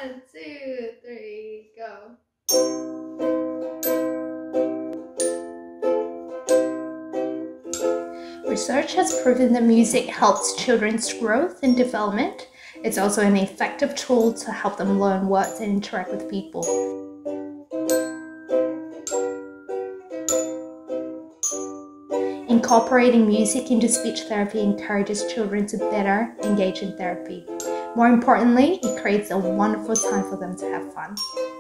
1, 2, 3, go. Research has proven that music helps children's growth and development. It's also an effective tool to help them learn words and interact with people. Incorporating music into speech therapy encourages children to better engage in therapy. More importantly, it creates a wonderful time for them to have fun.